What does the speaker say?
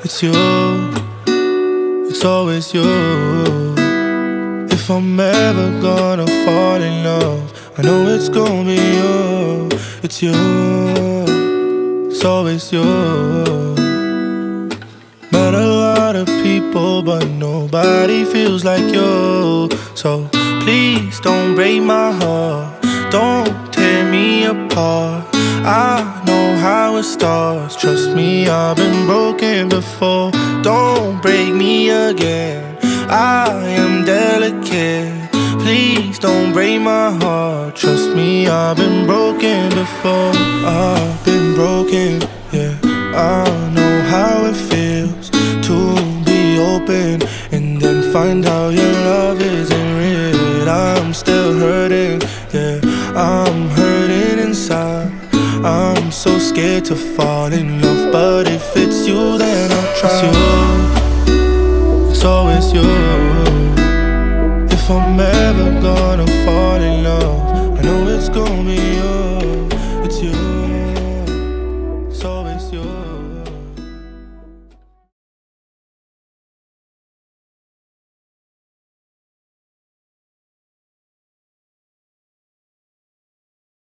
It's you, it's always you. If I'm ever gonna fall in love, I know it's gonna be you. It's you, it's always you. Met a lot of people, but nobody feels like you. So please don't break my heart, don't tear me apart. I know how it starts, trust me, I've been broken before. Don't break me again, I am delicate. Please don't break my heart, trust me, I've been broken before. I've been broken, yeah. I know how it feels to be open and then find out your love isn't real. I'm still hurting, yeah, I'm hurting inside. I'm so scared to fall in love, but if it's you, then I'll trust you. It's always you. If I'm ever gonna fall in love, I know it's gonna be